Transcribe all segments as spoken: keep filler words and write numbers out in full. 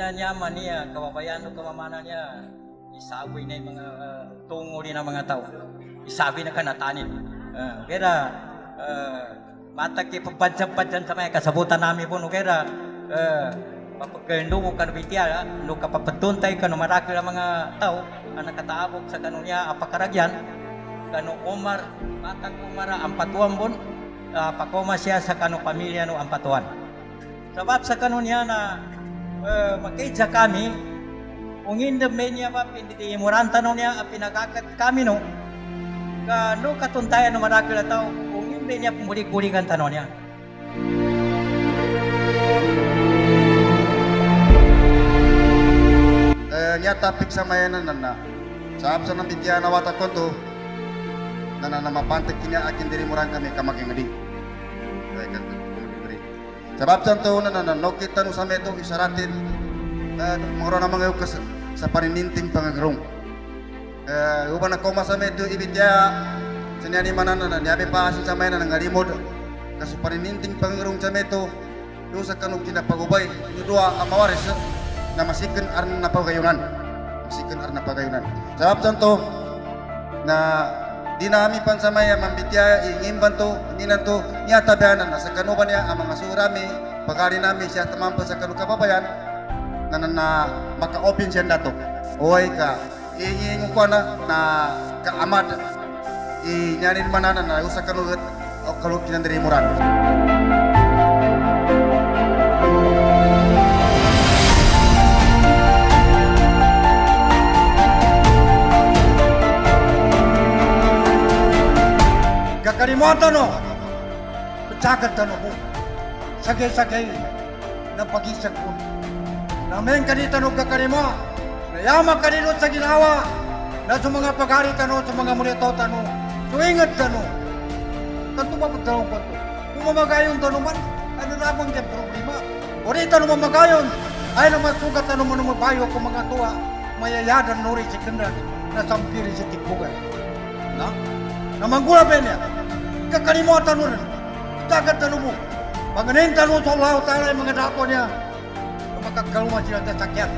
na nyaman niya, kababayan o kamamananya, isabi na yung mga uh, tungo din ng mga tao. Isabi na kanatanin. Uh, kaya, uh, mataki pagpansan-pansan sa mga kasabutan namin po, no, kaya, uh, papagkendo mo ka nabitya, no, kapapatuntay ka, no, marakil ang mga tao, ang nakataabok sa kanunya, apakaragyan, kano Omar, matang Omar, ang patuan bon, uh, pakoma siya sa kano pamilya, no, ang patuan. Sabab sa kanunya na, Uh, makita kami, kung hindi niya pa pinitimurantan niya, pinagakat kami no, ka no katuntayan ng marakil na tao, kung hindi niya pumulik-bulikan tanong niya. Eh, niya tapik sa mayanan na saab sa nabitya na watak ko to, na na mapantik niya akin diri murang kami kamaking ngadi. Kaya kan sebab contoh na na no kita no sa meto isaratin uh, moro na mga ukas sa panininting pangagrong eh uh, uban na koma sa meto ibitya senyani manana na niabe paasin sa mayna ng alimod kaso panininting pangagrong sa meto do sa kanong kinapagubay ino duha ang mawaris na masiken arna na pagayunan masiken arna pagayunan sebab contoh na dinami pansamaya mambitya ingimban to ininan to niya tabayanan sa kanuban niya ang mga surami pagari namin siya tamampa sa kanu kababayan na na, na maka-open siya nato oy ka iingin ko na na kaamad inyanin manana na usa kanu o kalu kinandiri muran Kalimota no, pecahkan tanah mo, sagay-sagay na pagisag mo. Namin kanita no kakalima, nayama kanino sa ginawa, na sa mga pagari tano, sa mga mulito tano, suingat tano. Kanto ba pagtanong kanto? Kung mamagayon tano man, ano namang yung problema? O rin tano mamagayon, ay naman sugat tano mo naman bayo kung mga tuwa, mayayadan nuri si kendan, na sampiri si tikbugan. Na? Namanggula ba niya? Kakalimutan mo rin. Dagat talo mo. Panganin talo sa Allah Ta'ala yung mga dapo niya na makakaluman sila sa sakyan.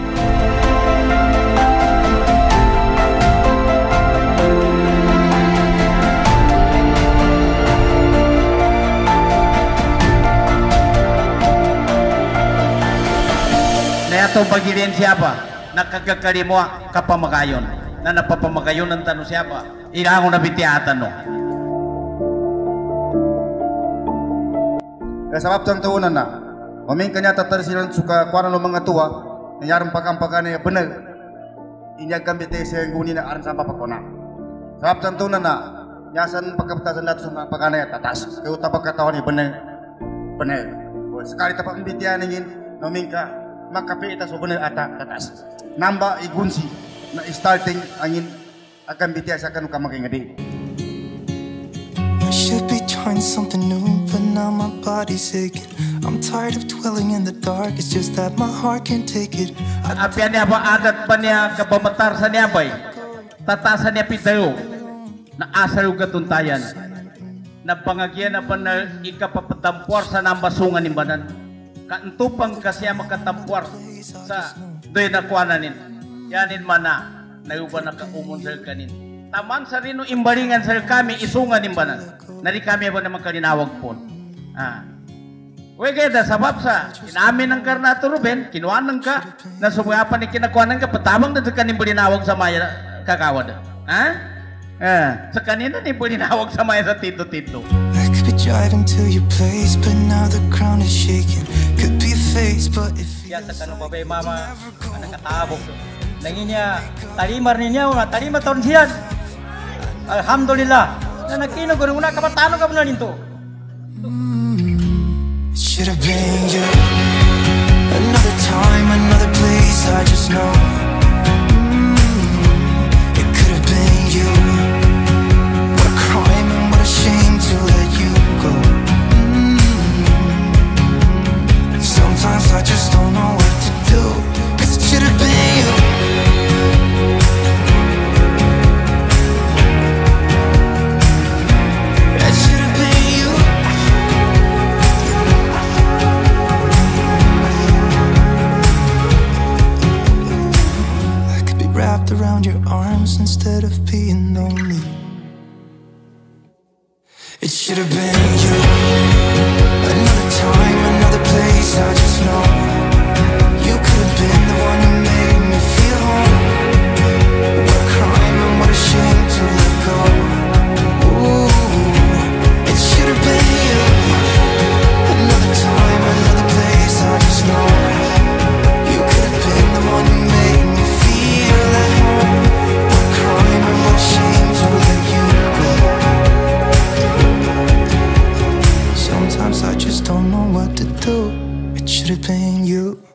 Na itong pagilin siya pa, nakagakalimwa kapamagayon. Na napapamagayon ng tanong siya pa, ilangon na bitiyatan no. Eh, sabab tang tuunan na, maming kanya tatar silang suka kuana no mga tuwa, nangyarang pagampagan niya bener, inyag gambite sa guni na aran sama pakona. Sabab tang tuunan na, nyasan pagkaptasan nato sa pagana ya tatas, kayo tapag katawan ni bener, bener. O sekali tapak mbitian ingin, maming ka makapi ita so bener ata tatas. Namba igunsi na starting angin akan bitian sa kanu kamaking ngadi. I should be trying something new, but now my body's aching. I'm tired of dwelling in the dark, it's just that my heart can't take it. Apian niya ba agat pa niya kapamatar sa niya bay? Tatasan niya pitayo na asal katuntayan. Na pangagyan na pa na ikapapatampuar sa nambasungan ni banan. Kaantupang kasi makatampuar sa doy na kuananin. Yanin mana nayuba na kaumon sa kanin. Taman sa rino imbalingan sa kami isungan imbanan. Nari kami ba naman kalinawag po. Ah. Uy kaya sabab sa inamin ng Karnato Ruben, kinuanan ka, na sumayapan ni kinakuanan ka, patamang na sa kanin balinawag sa maya kakawad. Ha? Ah. Sa kanina ni balinawag sa maya sa tito-tito. I could be driving to your place, but now the ground is shaking. Could be a face, but if Siya sa kanong babay mama, ang nakatabok. Nangin niya, talimar niya, mga talimar taon siya. Alhamdulillah. Na nagkinog ko rin muna, kapatano ka muna nito. it should have been you. Another time, another place, I just know. Mm, it could have been you. What a crime and what a shame to let you go. Mm, sometimes I just don't know what to do, 'cause it should have been you. should have been you. Another time, another place, I just know you could have been the one who made me feel home. What a crime and what a shame to let go. Ooh, it should have been you. Another time, another place, I just know you could have been the one who made me feel at home. What a crime and what a shame to let you go. Sometimes I just don't know what to do. It should have been you.